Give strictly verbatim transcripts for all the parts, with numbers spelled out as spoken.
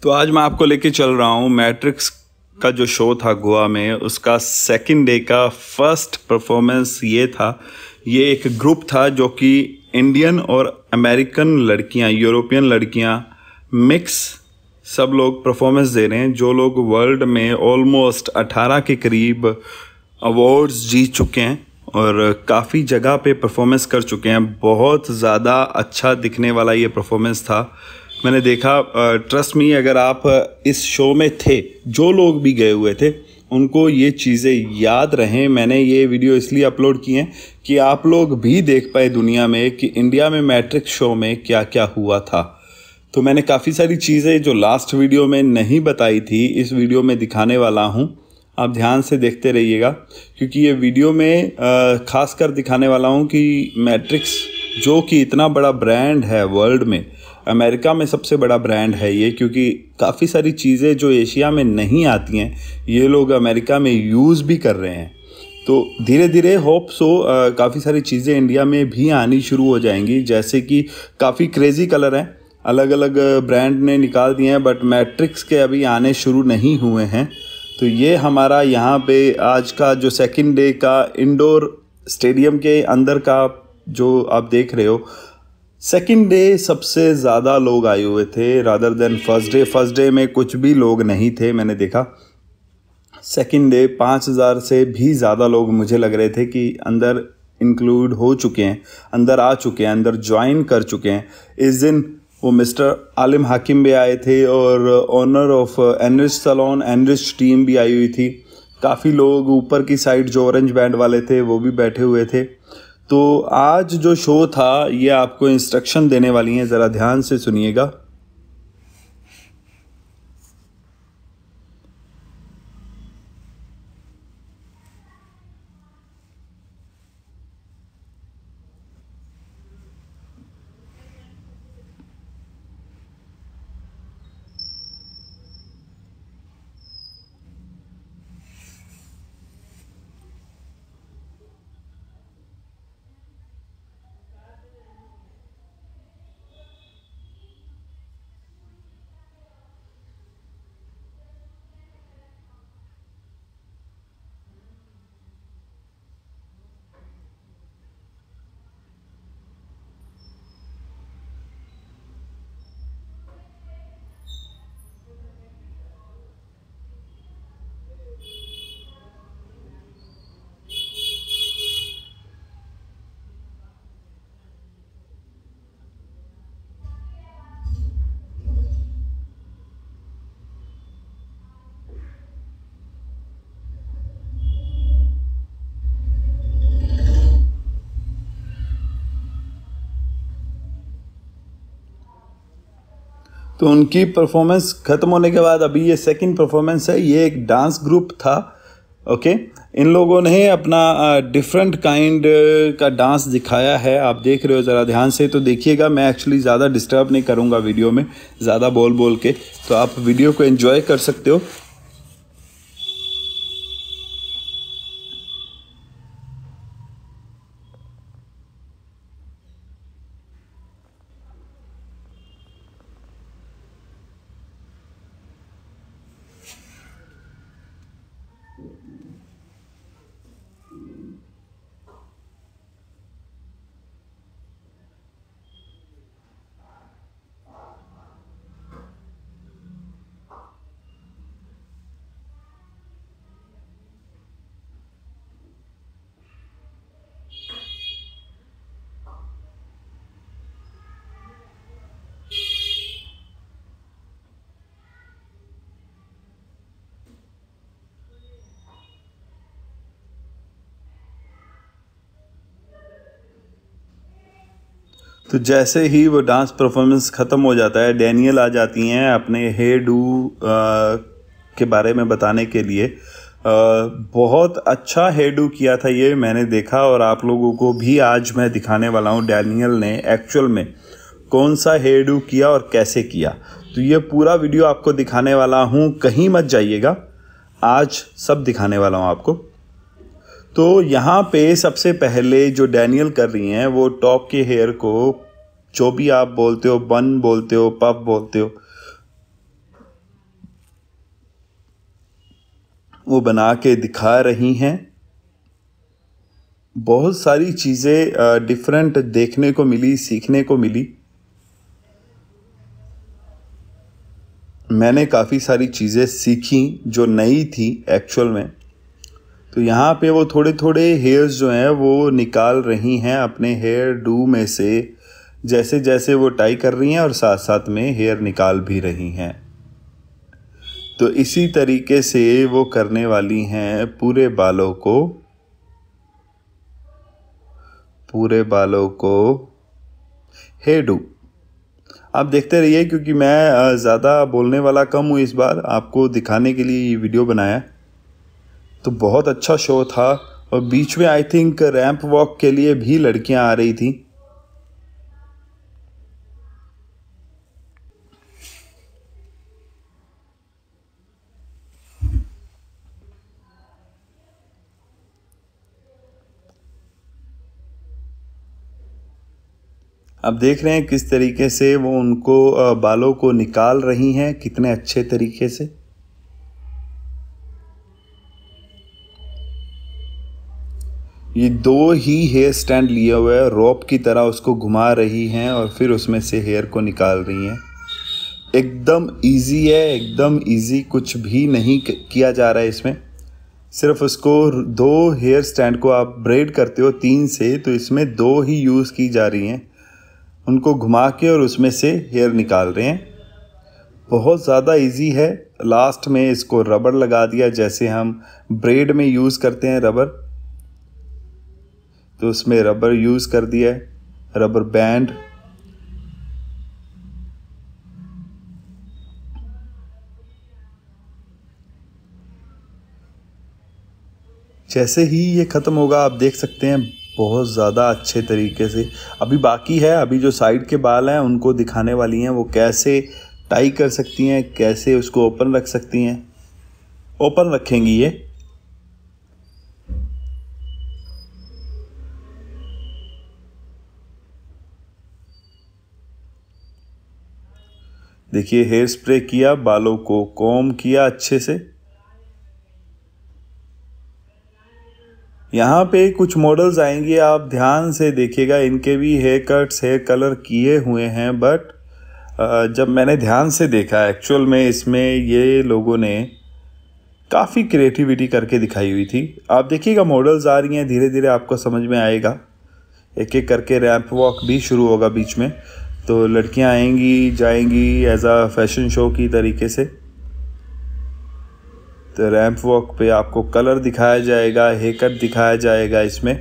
तो आज मैं आपको लेके चल रहा हूँ मैट्रिक्स का जो शो था गोवा में, उसका सेकंड डे का फर्स्ट परफॉर्मेंस ये था। ये एक ग्रुप था जो कि इंडियन और अमेरिकन लड़कियाँ, यूरोपियन लड़कियाँ मिक्स सब लोग परफॉर्मेंस दे रहे हैं, जो लोग वर्ल्ड में ऑलमोस्ट अठारह के करीब अवार्ड्स जीत चुके हैं और काफ़ी जगह पे परफॉर्मेंस कर चुके हैं। बहुत ज़्यादा अच्छा दिखने वाला ये परफॉर्मेंस था। मैंने देखा, ट्रस्ट मी, अगर आप इस शो में थे, जो लोग भी गए हुए थे उनको ये चीज़ें याद रहें। मैंने ये वीडियो इसलिए अपलोड किए हैं कि आप लोग भी देख पाए दुनिया में कि इंडिया में मैट्रिक्स शो में क्या क्या हुआ था। तो मैंने काफ़ी सारी चीज़ें जो लास्ट वीडियो में नहीं बताई थी, इस वीडियो में दिखाने वाला हूँ। आप ध्यान से देखते रहिएगा, क्योंकि ये वीडियो में ख़ास कर दिखाने वाला हूँ कि मैट्रिक्स जो कि इतना बड़ा ब्रांड है वर्ल्ड में, अमेरिका में सबसे बड़ा ब्रांड है ये, क्योंकि काफ़ी सारी चीज़ें जो एशिया में नहीं आती हैं ये लोग अमेरिका में यूज़ भी कर रहे हैं। तो धीरे धीरे होप सो काफ़ी सारी चीज़ें इंडिया में भी आनी शुरू हो जाएंगी, जैसे कि काफ़ी क्रेज़ी कलर हैं, अलग अलग ब्रांड ने निकाल दिए हैं, बट मैट्रिक्स के अभी आने शुरू नहीं हुए हैं। तो ये हमारा यहाँ पे आज का जो सेकंड डे का इंडोर स्टेडियम के अंदर का जो आप देख रहे हो, सेकंड डे सबसे ज़्यादा लोग आए हुए थे rather than first day. First day में कुछ भी लोग नहीं थे, मैंने देखा। सेकंड डे पाँच हज़ार से भी ज़्यादा लोग मुझे लग रहे थे कि अंदर इंक्लूड हो चुके हैं, अंदर आ चुके हैं, अंदर ज्वाइन कर चुके हैं। इस दिन वो मिस्टर आलिम हाकिम भी आए थे और owner of Enrich salon Enrich team भी आई हुई थी। काफ़ी लोग ऊपर की साइड जो ऑरेंज बैंड वाले थे वो भी बैठे हुए थे। तो आज जो शो था ये आपको इंस्ट्रक्शन देने वाली हैं, ज़रा ध्यान से सुनिएगा। तो उनकी परफॉर्मेंस ख़त्म होने के बाद अभी ये सेकंड परफॉर्मेंस है। ये एक डांस ग्रुप था, ओके। इन लोगों ने अपना डिफरेंट काइंड का डांस दिखाया है, आप देख रहे हो, ज़रा ध्यान से तो देखिएगा। मैं एक्चुअली ज़्यादा डिस्टर्ब नहीं करूँगा वीडियो में ज़्यादा बोल बोल के, तो आप वीडियो को एंजॉय कर सकते हो। तो जैसे ही वो डांस परफॉर्मेंस ख़त्म हो जाता है, डैनियल आ जाती हैं अपने हेयर डू के बारे में बताने के लिए। आ, बहुत अच्छा हेयर डू किया था ये, मैंने देखा, और आप लोगों को भी आज मैं दिखाने वाला हूँ डैनियल ने एक्चुअल में कौन सा हेयर डू किया और कैसे किया। तो ये पूरा वीडियो आपको दिखाने वाला हूँ, कहीं मत जाइएगा, आज सब दिखाने वाला हूँ आपको। तो यहाँ पे सबसे पहले जो डैनियल कर रही हैं वो टॉप के हेयर को, जो भी आप बोलते हो, बन बोलते हो, पफ बोलते हो, वो बना के दिखा रही हैं। बहुत सारी चीज़ें डिफरेंट देखने को मिली, सीखने को मिली। मैंने काफ़ी सारी चीज़ें सीखी जो नई थी एक्चुअल में। तो यहाँ पे वो थोड़े थोड़े हेयर्स जो हैं वो निकाल रही हैं अपने हेयर डू में से, जैसे जैसे वो टाई कर रही हैं और साथ साथ में हेयर निकाल भी रही हैं। तो इसी तरीके से वो करने वाली हैं पूरे बालों को पूरे बालों को हेयर डू। आप देखते रहिए, क्योंकि मैं ज़्यादा बोलने वाला कम हूँ इस बार, आपको दिखाने के लिए ये वीडियो बनाया। तो बहुत अच्छा शो था और बीच में आई थिंक रैंप वॉक के लिए भी लड़कियां आ रही थी। अब देख रहे हैं किस तरीके से वो उनको बालों को निकाल रही हैं, कितने अच्छे तरीके से। ये दो ही हेयर स्टैंड लिए हुए हैं, रोप की तरह उसको घुमा रही हैं और फिर उसमें से हेयर को निकाल रही हैं। एकदम इजी है, एकदम इजी, कुछ भी नहीं किया जा रहा है इसमें। सिर्फ उसको दो हेयर स्टैंड को आप ब्रेड करते हो तीन से, तो इसमें दो ही यूज़ की जा रही हैं। उनको घुमा के और उसमें से हेयर निकाल रहे हैं। बहुत ज़्यादा इजी है। लास्ट में इसको रबर लगा दिया, जैसे हम ब्रेड में यूज़ करते हैं रबर, तो उसमें रबर यूज़ कर दिया है, रबर बैंड। जैसे ही ये ख़त्म होगा आप देख सकते हैं बहुत ज़्यादा अच्छे तरीके से। अभी बाकी है, अभी जो साइड के बाल हैं उनको दिखाने वाली हैं वो कैसे टाई कर सकती हैं, कैसे उसको ओपन रख सकती हैं। ओपन रखेंगी ये। देखिए, हेयर स्प्रे किया, बालों को कॉम किया अच्छे से। यहाँ पे कुछ मॉडल्स आएंगे, आप ध्यान से देखिएगा, इनके भी हेयर कट्स, हेयर कलर किए हुए हैं। बट जब मैंने ध्यान से देखा एक्चुअल में इसमें ये लोगों ने काफ़ी क्रिएटिविटी करके दिखाई हुई थी। आप देखिएगा मॉडल्स आ रही हैं, धीरे धीरे आपको समझ में आएगा। एक एक करके रैंप वॉक भी शुरू होगा बीच में, तो लड़कियां आएंगी जाएंगी एज अ फैशन शो की तरीके से। तो रैंप वॉक पे आपको कलर दिखाया जाएगा, हेयर कट दिखाया जाएगा इसमें।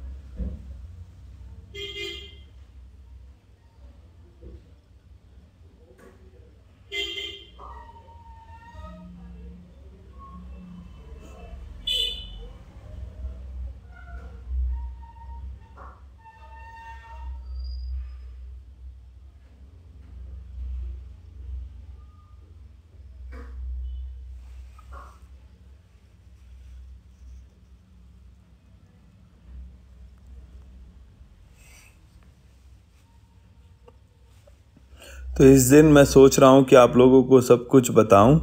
तो इस दिन मैं सोच रहा हूँ कि आप लोगों को सब कुछ बताऊं,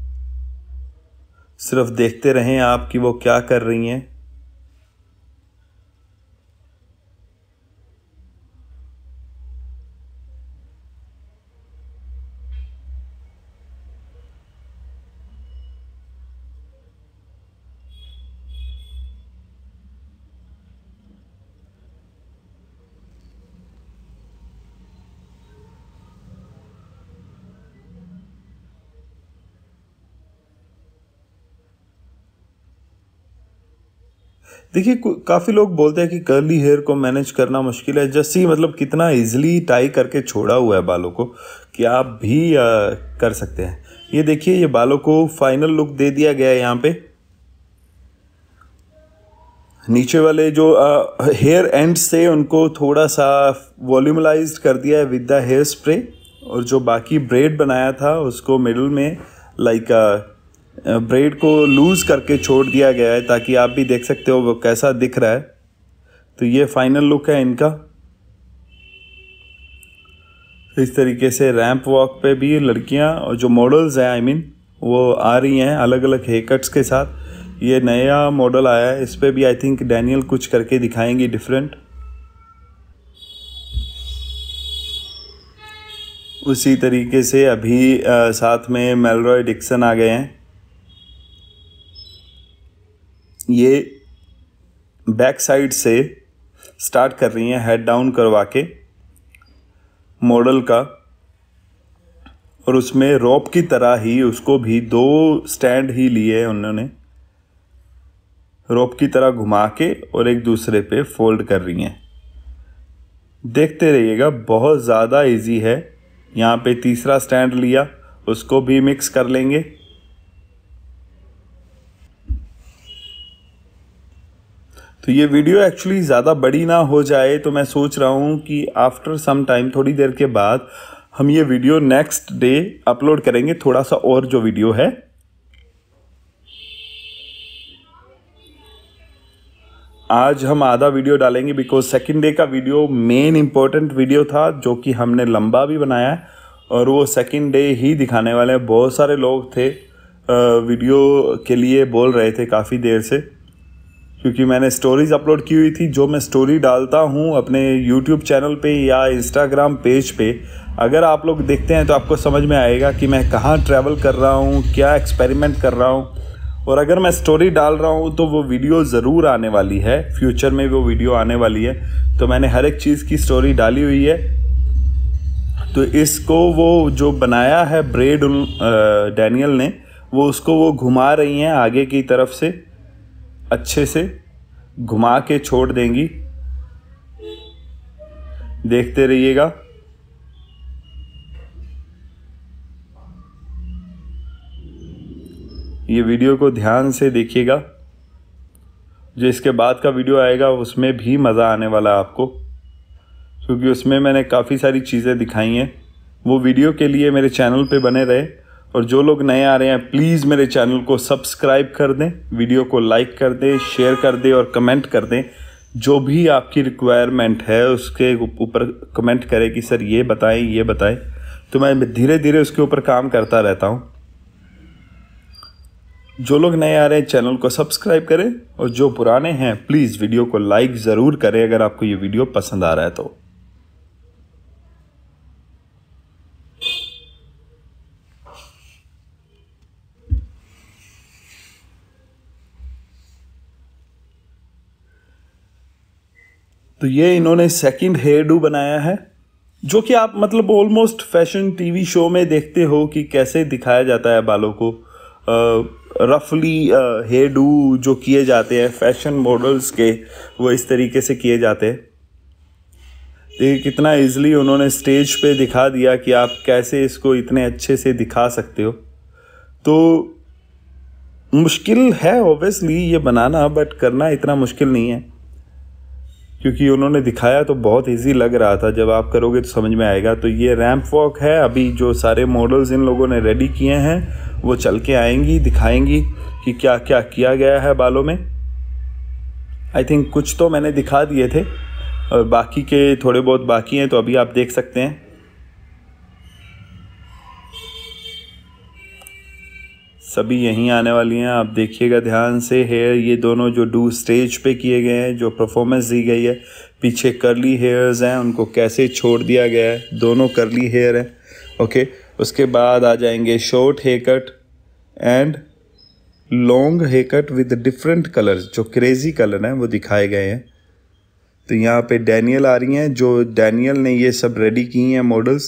सिर्फ देखते रहें आप कि वो क्या कर रही हैं। देखिए, काफ़ी लोग बोलते हैं कि कर्ली हेयर को मैनेज करना मुश्किल है। जैसे मतलब कितना इजीली टाई करके छोड़ा हुआ है बालों को कि आप भी आ, कर सकते हैं। ये देखिए, ये बालों को फाइनल लुक दे दिया गया है। यहाँ पे नीचे वाले जो हेयर एंड से उनको थोड़ा सा वॉल्यूमलाइज्ड कर दिया है विद द हेयर स्प्रे, और जो बाकी ब्रेड बनाया था उसको मिडल में लाइक ब्रेड को लूज़ करके छोड़ दिया गया है, ताकि आप भी देख सकते हो वो कैसा दिख रहा है। तो ये फाइनल लुक है इनका। इस तरीके से रैंप वॉक पे भी लड़कियां और जो मॉडल्स हैं आई मीन वो आ रही हैं अलग अलग हेयर कट्स के साथ। ये नया मॉडल आया है, इस पे भी आई थिंक डैनियल कुछ करके दिखाएंगी डिफरेंट। उसी तरीके से अभी आ, साथ में मेलरॉय डिक्सन आ गए हैं। ये बैक साइड से स्टार्ट कर रही हैं हेड डाउन करवा के मॉडल का, और उसमें रोप की तरह ही उसको भी दो स्टैंड ही लिए हैं उन्होंने, रोप की तरह घुमा के और एक दूसरे पे फोल्ड कर रही हैं। देखते रहिएगा, बहुत ज़्यादा इजी है। यहाँ पे तीसरा स्टैंड लिया, उसको भी मिक्स कर लेंगे। तो ये वीडियो एक्चुअली ज़्यादा बड़ी ना हो जाए, तो मैं सोच रहा हूँ कि आफ्टर सम टाइम, थोड़ी देर के बाद हम ये वीडियो नेक्स्ट डे अपलोड करेंगे, थोड़ा सा और जो वीडियो है। आज हम आधा वीडियो डालेंगे बिकॉज सेकंड डे का वीडियो मेन इंपॉर्टेंट वीडियो था, जो कि हमने लंबा भी बनाया है और वो सेकंड डे ही दिखाने वाले हैं। बहुत सारे लोग थे वीडियो के लिए बोल रहे थे काफ़ी देर से, क्योंकि मैंने स्टोरीज अपलोड की हुई थी। जो मैं स्टोरी डालता हूँ अपने यूट्यूब चैनल पे या इंस्टाग्राम पेज पे, अगर आप लोग देखते हैं तो आपको समझ में आएगा कि मैं कहाँ ट्रैवल कर रहा हूँ, क्या एक्सपेरिमेंट कर रहा हूँ। और अगर मैं स्टोरी डाल रहा हूँ तो वो वीडियो ज़रूर आने वाली है, फ्यूचर में वो वीडियो आने वाली है। तो मैंने हर एक चीज़ की स्टोरी डाली हुई है। तो इसको वो जो बनाया है ब्रेड डैनियल ने, वो उसको वो घुमा रही हैं आगे की तरफ से, अच्छे से घुमा के छोड़ देंगी। देखते रहिएगा। ये वीडियो को ध्यान से देखिएगा, जो इसके बाद का वीडियो आएगा उसमें भी मज़ा आने वाला है आपको, क्योंकि उसमें मैंने काफ़ी सारी चीज़ें दिखाई हैं। वो वीडियो के लिए मेरे चैनल पे बने रहे, और जो लोग नए आ रहे हैं प्लीज़ मेरे चैनल को सब्सक्राइब कर दें, वीडियो को लाइक कर दें, शेयर कर दें और कमेंट कर दें। जो भी आपकी रिक्वायरमेंट है उसके ऊपर कमेंट करें कि सर ये बताएं, ये बताएं, तो मैं धीरे धीरे उसके ऊपर काम करता रहता हूँ। जो लोग नए आ रहे हैं चैनल को सब्सक्राइब करें, और जो पुराने हैं प्लीज़ वीडियो को लाइक ज़रूर करें अगर आपको ये वीडियो पसंद आ रहा है तो। तो ये इन्होंने सेकंड हेयर डू बनाया है, जो कि आप मतलब ऑलमोस्ट फैशन टीवी शो में देखते हो कि कैसे दिखाया जाता है बालों को। रफली हेयर डू जो किए जाते हैं फैशन मॉडल्स के, वो इस तरीके से किए जाते हैं। देखिए कितना इजीली उन्होंने स्टेज पे दिखा दिया कि आप कैसे इसको इतने अच्छे से दिखा सकते हो। तो मुश्किल है ऑब्वियसली ये बनाना, बट करना इतना मुश्किल नहीं है, क्योंकि उन्होंने दिखाया तो बहुत इजी लग रहा था। जब आप करोगे तो समझ में आएगा। तो ये रैंप वॉक है। अभी जो सारे मॉडल्स इन लोगों ने रेडी किए हैं वो चल के आएंगी, दिखाएंगी कि क्या क्या किया गया है बालों में। आई थिंक कुछ तो मैंने दिखा दिए थे और बाकी के थोड़े बहुत बाकी हैं, तो अभी आप देख सकते हैं। सभी यहीं आने वाली हैं, आप देखिएगा ध्यान से। हेयर ये दोनों जो डू स्टेज पे किए गए हैं, जो परफॉर्मेंस दी गई है, पीछे करली हेयर्स हैं, उनको कैसे छोड़ दिया गया है, दोनों करली हेयर हैं। ओके, उसके बाद आ जाएंगे short hair cut and long hair cut with different colours, जो क्रेजी कलर हैं वो दिखाए गए हैं। तो यहाँ पे डैनियल आ रही हैं, जो डैनियल ने ये सब रेडी की हैं मॉडल्स।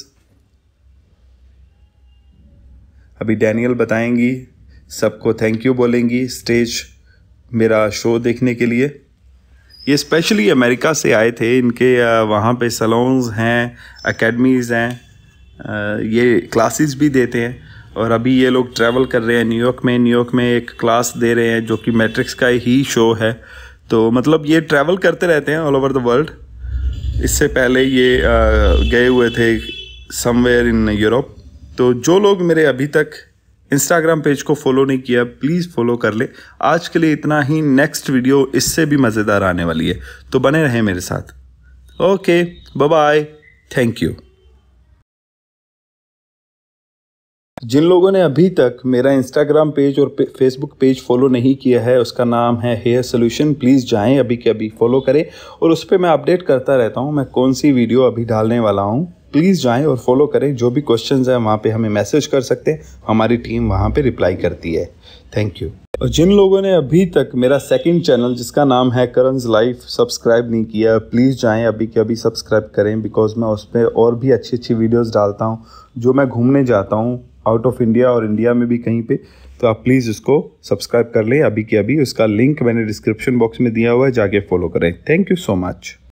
अभी डैनियल बताएंगी, सबको थैंक यू बोलेंगी स्टेज मेरा शो देखने के लिए। ये स्पेशली अमेरिका से आए थे, इनके वहाँ पे सलोन्स हैं, एकेडमीज़ हैं, ये क्लासेस भी देते हैं। और अभी ये लोग ट्रैवल कर रहे हैं न्यूयॉर्क में। न्यूयॉर्क में एक क्लास दे रहे हैं जो कि मैट्रिक्स का ही शो है। तो मतलब ये ट्रैवल करते रहते हैं ऑल ओवर द वर्ल्ड। इससे पहले ये गए हुए थे समवेयर इन यूरोप। तो जो लोग मेरे अभी तक इंस्टाग्राम पेज को फॉलो नहीं किया प्लीज़ फॉलो कर ले। आज के लिए इतना ही, नेक्स्ट वीडियो इससे भी मज़ेदार आने वाली है, तो बने रहें मेरे साथ। Okay, bye bye, thank you. जिन लोगों ने अभी तक मेरा इंस्टाग्राम पेज और फेसबुक पेज फॉलो नहीं किया है, उसका नाम है हेयर सोल्यूशन, प्लीज़ जाएं अभी के अभी फॉलो करें। और उस पर मैं अपडेट करता रहता हूं मैं कौन सी वीडियो अभी डालने वाला हूं। प्लीज़ जाएं और फॉलो करें। जो भी क्वेश्चंस हैं वहां पे हमें मैसेज कर सकते हैं, हमारी टीम वहां पे रिप्लाई करती है। Thank you. और जिन लोगों ने अभी तक मेरा सेकंड चैनल जिसका नाम है करन्स लाइफ सब्सक्राइब नहीं किया, प्लीज़ जाएं अभी के अभी सब्सक्राइब करें, बिकॉज मैं उस पर और भी अच्छी अच्छी वीडियोस डालता हूं। जो मैं घूमने जाता हूं आउट ऑफ इंडिया और इंडिया में भी कहीं पे, तो आप प्लीज़ उसको सब्सक्राइब कर लें अभी के अभी। उसका लिंक मैंने डिस्क्रिप्शन बॉक्स में दिया हुआ है, जाके फॉलो करें। Thank you so much.